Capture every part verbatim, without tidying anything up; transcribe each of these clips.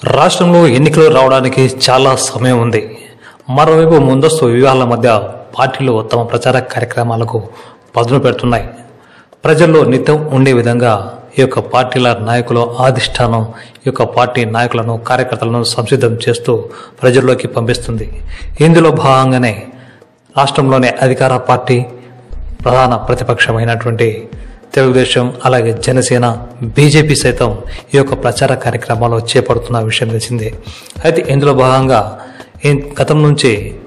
రాష్ట్రంలో ఎన్నికలు రావడానికి చాలా సమయం ఉంది. మరోవైపు ముందస్తు వ్యూహాల మధ్య పార్టీలు తమ ప్రచార కార్యక్రమాలకు పదును పెడుతున్నాయి. ప్రజల్లో నిత్యం ఉండే విధంగా ఈ యొక్క పార్టీల నాయకుల అధిష్టానం ఈ యొక్క పార్టీ నాయకులను కార్యకర్తలను సంసిద్ధం చేస్తూ ప్రజల్లోకి పంపిస్తుంది. ఇందులో భాగంగానే రాష్ట్రంలోని అధికార పార్టీ ప్రధాన ప్రతిపక్షమైనటువంటి తెలుగుదేశం అలాగే జనసేన బీజేపీ సైతం ఈ యొక్క ప్రచార కార్యక్రమాలు చేపడుతున్న విషయం తెలిసిందే. అయితే ఇందులో భాగంగా గతం నుంచి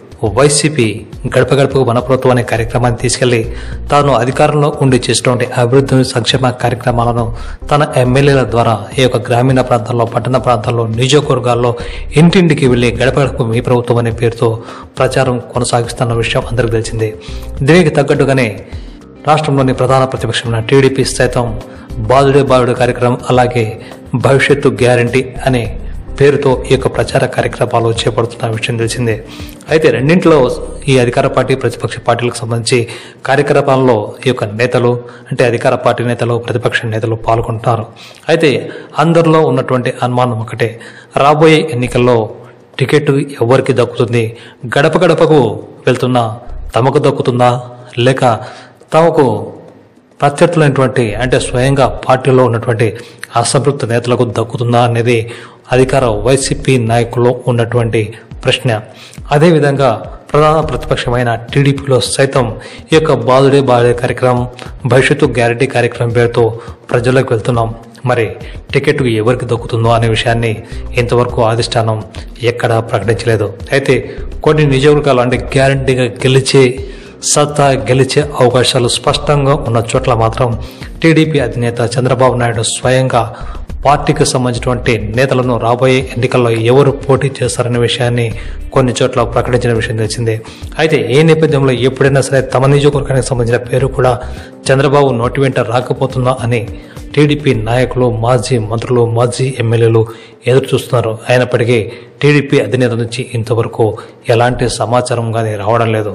వైసీపీ గడప గడపకు మన ప్రభుత్వం అనే కార్యక్రమాన్ని తీసుకెళ్లి తాను అధికారంలో ఉండి చేసినటువంటి అభివృద్ధి సంక్షేమ కార్యక్రమాలను తన ఎమ్మెల్యేల ద్వారా ఈ యొక్క గ్రామీణ ప్రాంతాల్లో పట్టణ ప్రాంతాల్లో నియోజకవర్గాల్లో ఇంటింటికి వెళ్లి గడప గడపకు మీ ప్రభుత్వం అనే పేరుతో ప్రచారం కొనసాగిస్తున్న విషయం అందరికీ తెలిసిందే. దీనికి తగ్గట్టుగానే రాష్ట్రంలోని ప్రధాన ప్రతిపక్షమైన టీడీపీ సైతం బాదుడే బాదుడే కార్యక్రమం అలాగే భవిష్యత్తు గ్యారంటీ అనే పేరుతో ఈ యొక్క ప్రచార కార్యక్రమాలు చేపడుతున్న విషయం తెలిసిందే. అయితే రెండింటిలో ఈ అధికార పార్టీ ప్రతిపక్ష పార్టీలకు సంబంధించి కార్యక్రమాల్లో ఈ యొక్క నేతలు అంటే అధికార పార్టీ నేతలు ప్రతిపక్ష నేతలు పాల్గొంటున్నారు. అయితే అందరిలో ఉన్నటువంటి అనుమానం ఒకటే, రాబోయే ఎన్నికల్లో టికెట్ ఎవరికి దక్కుతుంది, గడప గడపకు వెళ్తున్నా తమకు దక్కుతుందా లేక తమకు ప్రత్యర్థులైనటువంటి అంటే స్వయంగా పార్టీలో ఉన్నటువంటి అసంతృప్త నేతలకు దక్కుతుందా అనేది అధికార వైసీపీ నాయకుల్లో ఉన్నటువంటి ప్రశ్న. అదేవిధంగా ప్రధాన ప్రతిపక్షమైన టీడీపీలో సైతం ఈ యొక్క బాదుడే బాదుడే కార్యక్రమం భవిష్యత్తు గ్యారంటీ కార్యక్రమం పేరుతో ప్రజలకు వెళ్తున్నాం, మరి టికెట్ ఎవరికి దక్కుతుందో అనే విషయాన్ని ఇంతవరకు అధిష్టానం ఎక్కడా ప్రకటించలేదు. అయితే కొన్ని నియోజకవర్గాలు అంటే గ్యారంటీగా గెలిచే సత్తా గెలిచే అవకాశాలు స్పష్టంగా ఉన్న చోట్ల మాత్రం టీడీపీ అధినేత చంద్రబాబు నాయుడు స్వయంగా పార్టీకి సంబంధించినటువంటి నేతలను రాబోయే ఎన్నికల్లో ఎవరు పోటీ చేస్తారనే విషయాన్ని కొన్ని చోట్ల ప్రకటించిన విషయం తెలిసిందే. అయితే ఏ నేపథ్యంలో ఎప్పుడైనా సరే తమ నియోజకవర్గానికి సంబంధించిన పేరు కూడా చంద్రబాబు నోటి వెంట రాకపోతుందా అని టీడీపీ నాయకులు మాజీ మంత్రులు మాజీ ఎమ్మెల్యేలు ఎదురు చూస్తున్నారు. అయినప్పటికీ టీడీపీ అధినేత నుంచి ఇంతవరకు ఎలాంటి సమాచారం కానీ రావడం లేదు.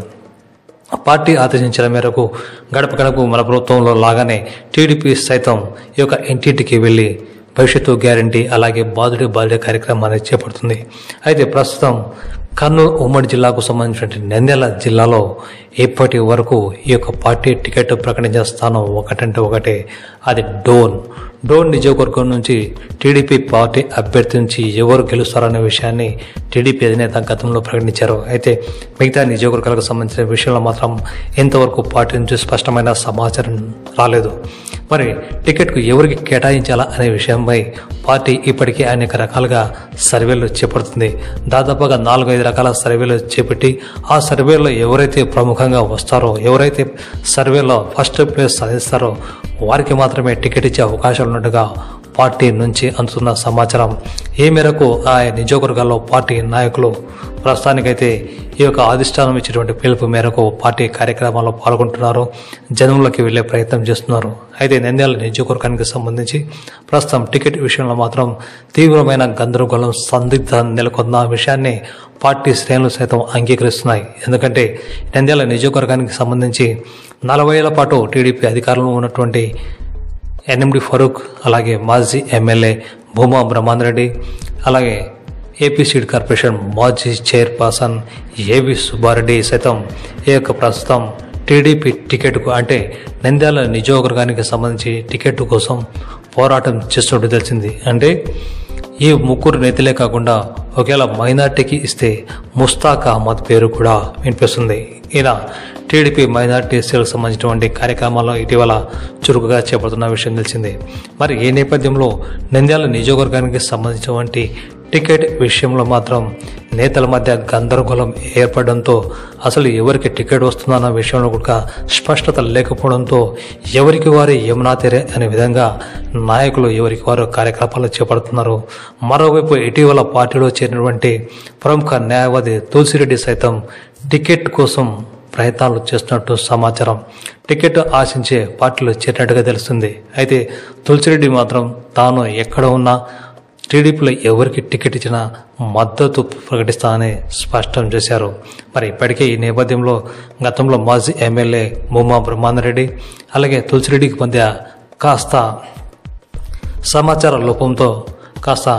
పార్టీ ఆదేశించిన మేరకు గడప గడపకు మన ప్రభుత్వంలో లాగానే టీడీపీ సైతం ఈ యొక్క ఇంటింటికి వెళ్లి భవిష్యత్తు గ్యారంటీ అలాగే బాదుడే బాదుడే కార్యక్రమాన్ని చేపడుతుంది. అయితే ప్రస్తుతం కర్నూలు ఉమ్మడి జిల్లాకు సంబంధించిన నంద్యాల జిల్లాలో ఇప్పటి వరకు ఈ యొక్క పార్టీ టికెట్ ప్రకటించిన స్థానం ఒకటంటే ఒకటే, అది డోన్ డోన్ నియోజకవర్గం నుంచి టీడీపీ పార్టీ అభ్యర్థి నుంచి ఎవరు గెలుస్తారనే విషయాన్ని టీడీపీ అధినేత గతంలో ప్రకటించారు. అయితే మిగతా నియోజకవర్గాలకు సంబంధించిన విషయంలో మాత్రం ఇంతవరకు పార్టీ నుంచి స్పష్టమైన సమాచారం రాలేదు. మరి టికెట్కు ఎవరికి కేటాయించాలా అనే విషయంపై పార్టీ ఇప్పటికీ అనేక రకాలుగా సర్వేలు చేపడుతుంది. దాదాపుగా నాలుగు ఐదు రకాల సర్వేలు చేపట్టి ఆ సర్వేలో ఎవరైతే ప్రముఖంగా వస్తారో ఎవరైతే సర్వేలో ఫస్ట్ ప్లేస్ సాధిస్తారో వారికి మాత్రమే టికెట్ ఇచ్చే అవకాశాలు ఉన్నట్టుగా పార్టీ నుంచి అందుతున్న సమాచారం. ఈ మేరకు ఆ నియోజకవర్గాల్లో పార్టీ నాయకులు ప్రస్తుతానికైతే ఈ యొక్క అధిష్టానం ఇచ్చేటువంటి పిలుపు మేరకు పార్టీ కార్యక్రమాల్లో పాల్గొంటున్నారు, జనంలోకి వెళ్లే ప్రయత్నం చేస్తున్నారు. అయితే నంద్యాల నియోజకవర్గానికి సంబంధించి ప్రస్తుతం టికెట్ విషయంలో మాత్రం తీవ్రమైన గందరగోళం సందిగ్ధ నెలకొన్న విషయాన్ని పార్టీ శ్రేణులు సైతం అంగీకరిస్తున్నాయి. ఎందుకంటే నంద్యాల నియోజకవర్గానికి సంబంధించి నలభై ఏళ్ల పాటు టీడీపీ అధికారంలో ఉన్నటువంటి ఎన్ఎండి ఫరూక్ అలాగే మాజీ ఎమ్మెల్యే భూమా బ్రహ్మాందరెడ్డి అలాగే ఏపీ సీడ్ కార్పొరేషన్ మాజీ చైర్పర్సన్ ఏవి సుబ్బారెడ్డి సైతం ఈ యొక్క ప్రస్తుతం టీడీపీ టికెట్కు అంటే నంద్యాల నియోజకవర్గానికి సంబంధించి టికెట్ కోసం పోరాటం చేస్తున్నట్టు తెలిసింది. అంటే ఈ ముగ్గురు నేతలే కాకుండా ఒకవేళ మైనార్టీకి ఇస్తే ముస్తాక్ అహ్మద్ పేరు కూడా వినిపిస్తుంది. ఈయన టీడీపీ మైనార్టీ సెల్కు సంబంధించినటువంటి కార్యక్రమాల్లో ఇటీవల చురుకుగా చేపడుతున్న విషయం తెలిసిందే. మరి ఈ నేపథ్యంలో నంద్యాల నియోజకవర్గానికి సంబంధించినటువంటి టికెట్ విషయంలో మాత్రం నేతల మధ్య గందరగోళం ఏర్పడడంతో అసలు ఎవరికి టికెట్ వస్తుందన్న విషయంలో కూడా స్పష్టత లేకపోవడంతో ఎవరికి వారి యమునా తెరే అనే విధంగా నాయకులు ఎవరికి వారు కార్యకలాపాలు చేపడుతున్నారు. మరోవైపు ఇటీవల పార్టీలో చేరినటువంటి ప్రముఖ న్యాయవాది తులసిరెడ్డి సైతం టికెట్ కోసం ప్రయత్నాలు చేస్తున్నట్టు సమాచారం. టికెట్ ఆశించే పార్టీలో చేరినట్టుగా తెలుస్తుంది. అయితే తులసిరెడ్డి మాత్రం తాను ఎక్కడ ఉన్నా టీడీపీలో ఎవరికి టికెట్ ఇచ్చినా మద్దతు ప్రకటిస్తానని స్పష్టం చేశారు. మరి ఇప్పటికే ఈ నేపథ్యంలో గతంలో మాజీ ఎమ్మెల్యే భూమా బ్రహ్మాందరెడ్డి అలాగే తులసిరెడ్డికి మధ్య కాస్త సమాచార లోపంతో కాస్త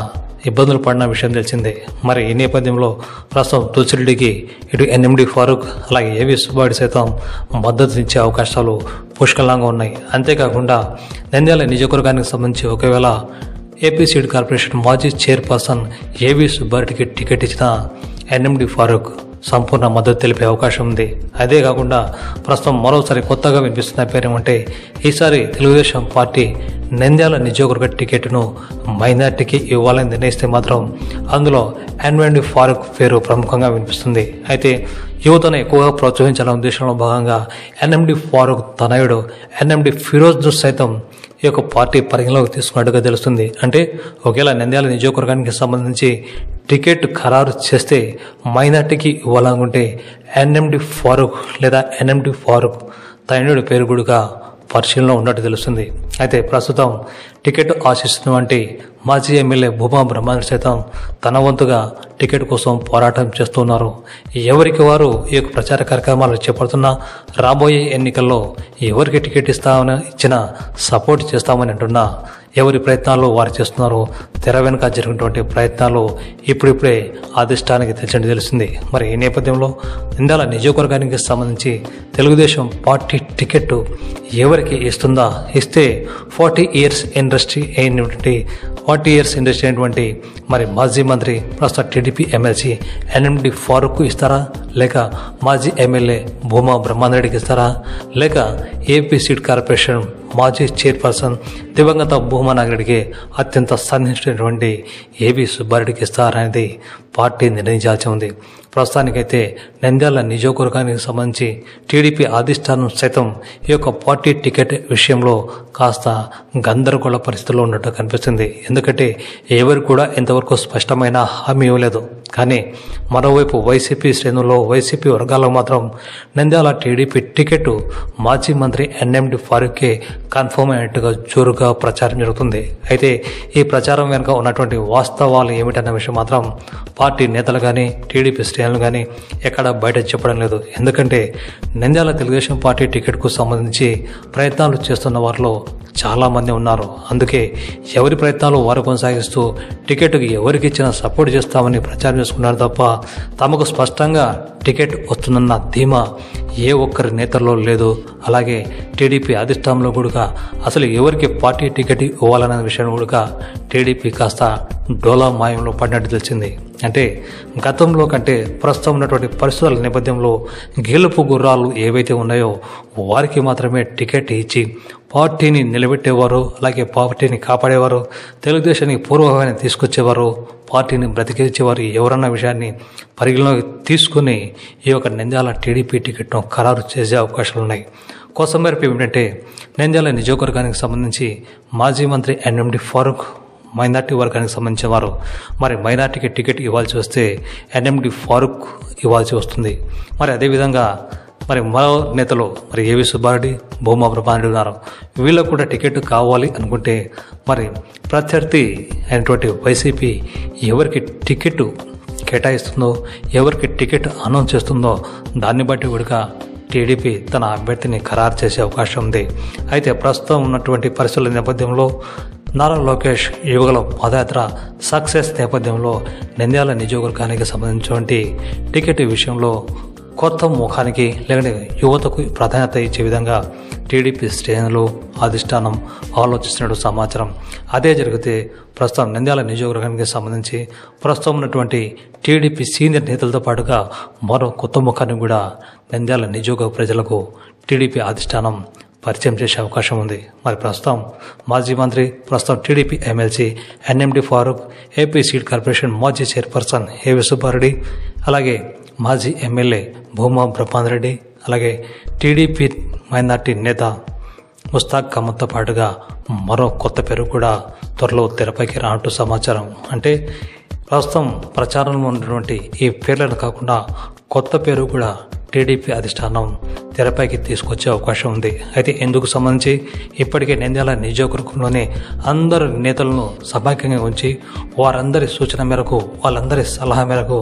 ఇబ్బందులు పడిన విషయం తెలిసిందే. మరి ఈ నేపథ్యంలో ప్రస్తుతం తులసిరెడ్డికి ఇటు ఎన్ఎండి ఫారూక్ అలాగే ఏవి సుబ్బారెడ్డి సైతం మద్దతు ఇచ్చే అవకాశాలు పుష్కలంగా ఉన్నాయి. అంతేకాకుండా నంద్యాల నియోజకవర్గానికి సంబంధించి ఒకవేళ ఏపీ సీడ్ కార్పొరేషన్ మాజీ చైర్పర్సన్ ఏవి సుబ్బారెడ్డికి టికెట్ ఇచ్చిన ఎన్ఎండి ఫారూక్ సంపూర్ణ మద్దతు తెలిపే అవకాశం ఉంది. అదే కాకుండా ప్రస్తుతం మరోసారి కొత్తగా వినిపిస్తున్న పేరు ఏమంటే ఈసారి తెలుగుదేశం పార్టీ నంద్యాల నియోజకవర్గ టికెట్ను మైనార్టీకి ఇవ్వాలని నిర్ణయిస్తే మాత్రం అందులో ఎన్ఎండి ఫారూక్ పేరు ప్రముఖంగా వినిపిస్తుంది. అయితే యువతను ఎక్కువగా ప్రోత్సహించాలనే ఉద్దేశంలో భాగంగా ఎన్ఎండి ఫారూక్ తనయుడు ఎన్ఎండి ఫిరోజ్ సైతం ఈ యొక్క పార్టీ పరిగణలోకి తీసుకున్నట్టుగా తెలుస్తుంది. అంటే ఒకవేళ నంద్యాల నియోజకవర్గానికి సంబంధించి టికెట్ ఖరారు చేస్తే మైనార్టీకి ఇవ్వాలనుకుంటే ఎన్ఎండి ఫారూక్ లేదా ఎన్ఎండి ఫారూక్ తనయుడి పేరు కూడా పరిశీలనలో ఉన్నట్టు తెలుస్తుంది. అయితే ప్రస్తుతం టికెట్ ఆశిస్తున్నటువంటి మాజీ ఎమ్మెల్యే భూమా బ్రహ్మాండ సైతం తన వంతుగా టికెట్ కోసం పోరాటం చేస్తున్నారు. ఎవరికి వారు ఈ యొక్క ప్రచార కార్యక్రమాలు చేపడుతున్నా రాబోయే ఎన్నికల్లో ఎవరికి టికెట్ ఇస్తామని ఇచ్చినా సపోర్ట్ చేస్తామని అంటున్నా ఎవరి ప్రయత్నాలు వారు చేస్తున్నారు. తెర వెనుక జరిగినటువంటి ప్రయత్నాలు ఇప్పుడిప్పుడే అధిష్టానికి తెలిసి తెలిసింది. మరి ఈ నేపథ్యంలో నంద్యాల నియోజకవర్గానికి సంబంధించి తెలుగుదేశం పార్టీ టికెట్ ఎవరికి ఇస్తుందా, ఇస్తే ఫార్టీ ఇయర్స్ ఇండస్ట్రీ అయినటువంటి ఫార్టీ ఇయర్స్ ఇండస్ట్రీ అయినటువంటి మరి మాజీ మంత్రి ప్రస్తుత టీడీపీ ఎమ్మెల్సీ ఎన్ఎండి ఫారూక్ ఇస్తారా, లేక మాజీ ఎమ్మెల్యే భూమా బ్రహ్మాందరెడ్డికి ఇస్తారా, లేక ఏపీ సీడ్ కార్పొరేషన్ మాజీ చైర్పర్సన్ దివంగత భూమా నాగరెడ్డికి అత్యంత సన్నిహితుడైనటువంటి ఏవి సుబ్బారెడ్డికి ఇస్తారనేది పార్టీ నిర్ణయించాల్సి ఉంది. ప్రస్తుతానికైతే నంద్యాల నియోజకవర్గానికి సంబంధించి టీడీపీ అధిష్టానం సైతం ఈ యొక్క పార్టీ టికెట్ విషయంలో కాస్త గందరగోళ పరిస్థితుల్లో ఉన్నట్టు కనిపిస్తుంది. ఎందుకంటే ఎవరు కూడా ఇంతవరకు స్పష్టమైన హామీ ఇవ్వలేదు. కానీ మరోవైపు వైసీపీ శ్రేణుల్లో వైసీపీ వర్గాలకు మాత్రం నంద్యాల టీడీపీ టికెట్ మాజీ మంత్రి ఎన్ఎండి ఫారూక్కే కన్ఫర్మ్ అయినట్టుగా జోరుగా ప్రచారం జరుగుతుంది. అయితే ఈ ప్రచారం వెనుక ఉన్నటువంటి వాస్తవాలు ఏమిటన్న విషయం మాత్రం పార్టీ నేతలు కానీ టీడీపీ శ్రేణులు కానీ ఎక్కడ బయట చెప్పడం లేదు. ఎందుకంటే నంద్యాల తెలుగుదేశం పార్టీ టికెట్కు సంబంధించి ప్రయత్నాలు చేస్తున్న వారిలో చాలామంది ఉన్నారు. అందుకే ఎవరి ప్రయత్నాలు వారు కొనసాగిస్తూ టికెట్కి ఎవరికి ఇచ్చినా సపోర్ట్ చేస్తామని ప్రచారం చేసుకున్నారు తప్ప తమకు స్పష్టంగా టికెట్ వస్తుందన్న ధీమా ఏ ఒక్కరి నేతల్లో లేదు. అలాగే టీడీపీ అధిష్టానంలో కూడా అసలు ఎవరికి పార్టీ టికెట్ ఇవ్వాలనే విషయం కూడా టీడీపీ కాస్త డోలా మాయంలో పడినట్టు తెలిసింది. అంటే గతంలో కంటే ప్రస్తుతం ఉన్నటువంటి పరిస్థితుల నేపథ్యంలో గెలుపు గుర్రాలు ఏవైతే ఉన్నాయో వారికి మాత్రమే టికెట్ ఇచ్చి పార్టీని నిలబెట్టేవారు, అలాగే పార్టీని కాపాడేవారు, తెలుగుదేశానికి పూర్వభావాన్ని తీసుకొచ్చేవారు, పార్టీని బ్రతికించేవారు ఎవరన్న విషయాన్ని పరిగణలోకి తీసుకుని ఈ యొక్క నంద్యాల టీడీపీ టికెట్ను ఖరారు చేసే అవకాశాలు ఉన్నాయి. కోసం మేరకు ఏమిటంటే నంద్యాల నియోజకవర్గానికి సంబంధించి మాజీ మంత్రి ఎన్ఎండి ఫారూక్ మైనార్టీ వర్గానికి సంబంధించిన వారు. మరి మైనార్టీకి టికెట్ ఇవ్వాల్సి వస్తే ఎన్ఎండి ఫారూక్ ఇవ్వాల్సి వస్తుంది. మరి అదేవిధంగా మరి మరో నేతలు మరి ఏవి సుబ్బారెడ్డి, భూమా బ్రహ్మాండ ఉన్నారు. వీళ్ళకు కూడా టికెట్ కావాలి అనుకుంటే మరి ప్రత్యర్థి అయినటువంటి వైసీపీ ఎవరికి టికెట్ కేటాయిస్తుందో, ఎవరికి టికెట్ అనౌన్స్ చేస్తుందో దాన్ని బట్టి కూడా టీడీపీ తన అభ్యర్థిని ఖరారు చేసే అవకాశం ఉంది. అయితే ప్రస్తుతం ఉన్నటువంటి పరిస్థితుల నేపథ్యంలో నారా లోకేష్ యువకుల పాదయాత్ర సక్సెస్ నేపథ్యంలో నంద్యాల నియోజకవర్గానికి సంబంధించినటువంటి టికెట్ విషయంలో కొత్త ముఖానికి లేదంటే యువతకు ప్రాధాన్యత ఇచ్చే విధంగా టీడీపీ శ్రేణులు అధిష్టానం ఆలోచిస్తున్నట్టు సమాచారం. అదే జరిగితే ప్రస్తుతం నంద్యాల నియోజకవర్గానికి సంబంధించి ప్రస్తుతం ఉన్నటువంటి టీడీపీ సీనియర్ నేతలతో పాటుగా మరో కొత్త ముఖాన్ని కూడా నంద్యాల నియోజకవర్గ ప్రజలకు టీడీపీ అధిష్టానం పరిచయం చేసే అవకాశం ఉంది. మరి ప్రస్తుతం మాజీ మంత్రి, ప్రస్తుతం TDP MLC N M D Farooq, AP seed corporation మాజీ చైర్పర్సన్ ఏవి సుబ్బారెడ్డి, అలాగే మాజీ ఎమ్మెల్యే భూమా బ్రహ్మాందరెడ్డి, అలాగే టీడీపీ మైనార్టీ నేత ముస్తాక్ కమత్తో పాటుగా మరో కొత్త పేరు కూడా త్వరలో తెరపైకి రానట్టు సమాచారం. అంటే ప్రస్తుతం ప్రచారంలో ఉన్నటువంటి ఈ పేర్లను కాకుండా కొత్త పేరు కూడా టీడీపీ అధిష్టానం తెరపైకి తీసుకొచ్చే అవకాశం ఉంది. అయితే ఇందుకు సంబంధించి ఇప్పటికే నంద్యాల నియోజకవర్గంలోనే అందరు నేతలను సమైక్యంగా ఉంచి వారందరి సూచన మేరకు, వాళ్ళందరి సలహా మేరకు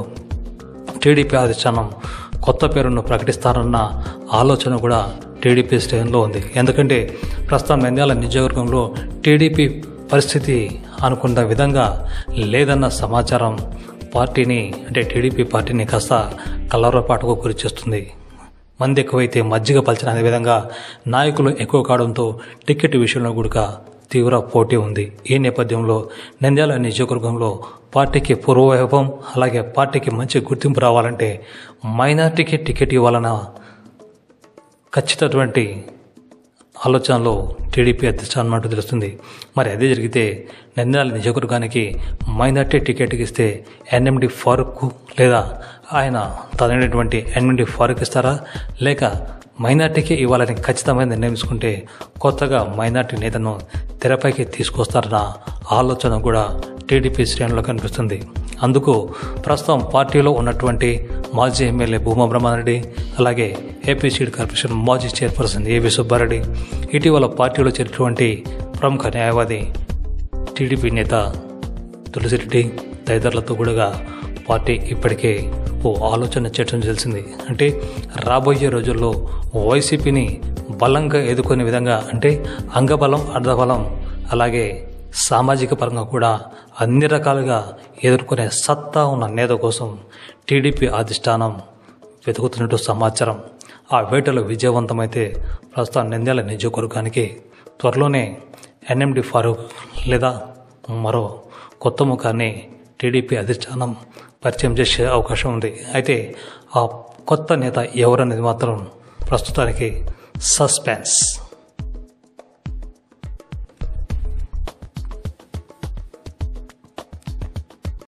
టీడీపీ అధిష్టానం కొత్త పేరును ప్రకటిస్తారన్న ఆలోచన కూడా టీడీపీ శ్రేణిలో ఉంది. ఎందుకంటే ప్రస్తుతం నంద్యాల నియోజకవర్గంలో టీడీపీ పరిస్థితి అనుకున్న విధంగా లేదన్న సమాచారం పార్టీని అంటే టీడీపీ పార్టీని కాస్త కలవరపాటుకు గురి చేస్తుంది. మంది ఎక్కువైతే మజ్జిగ పలచన అనే విధంగా నాయకులు ఎక్కువ కావడంతో టికెట్ విషయంలో కూడా తీవ్ర పోటీ ఉంది. ఈ నేపథ్యంలో నంద్యాల నియోజకవర్గంలో పార్టీకి పూర్వవైభవం అలాగే పార్టీకి మంచి గుర్తింపు రావాలంటే మైనార్టీకి టికెట్ ఇవ్వాలన్న ఖచ్చితటువంటి ఆలోచనలో టీడీపీ అధిష్టానం అంటూ తెలుస్తుంది. మరి అదే జరిగితే నంద్యాల నియోజకవర్గానికి మైనార్టీ టికెట్ ఇస్తే ఎన్ఎండి ఫారూక్ లేదా ఆయన తనైనటువంటి ఎన్ఎండి ఫారూక్ ఇస్తారా, లేక మైనార్టీకి ఇవ్వాలని ఖచ్చితమైన నిర్ణయం తీసుకుంటే కొత్తగా మైనార్టీ నేతను తెరపైకి తీసుకొస్తారన్న ఆలోచన కూడా టీడీపీ శ్రేణుల్లో కనిపిస్తుంది. అందుకు ప్రస్తుతం పార్టీలో ఉన్నటువంటి మాజీ ఎమ్మెల్యే భూమా బ్రహ్మారెడ్డి, అలాగే ఏపీ సీడ్ కార్పొరేషన్ మాజీ చైర్పర్సన్ ఏవి సుబ్బారెడ్డి, ఇటీవల పార్టీలో చేరినటువంటి ప్రముఖ న్యాయవాది టీడీపీ నేత తులసిరెడ్డి తదితరులతో కూడా పార్టీ ఇప్పటికే ఓ ఆలోచన చేయడం తెలిసింది. అంటే రాబోయే రోజుల్లో వైసీపీని బలంగా ఎదుర్కొనే విధంగా, అంటే అంగబలం అర్ధబలం అలాగే సామాజిక పరంగా కూడా అన్ని రకాలుగా ఎదుర్కొనే సత్తా ఉన్న నేత కోసం టీడీపీ అధిష్టానం వెతుకుతున్నట్టు సమాచారం. ఆ వేటలో విజయవంతమైతే ప్రస్తుతం నంద్యాల నియోజకవర్గానికి త్వరలోనే ఎన్ఎండి ఫారూక్ లేదా మరో కొత్త ముఖాన్ని టీడీపీ అధిష్టానం పరిచయం చేసే అవకాశం ఉంది. అయితే ఆ కొత్త నేత ఎవరనేది మాత్రం ప్రస్తుతానికి సస్పెన్స్.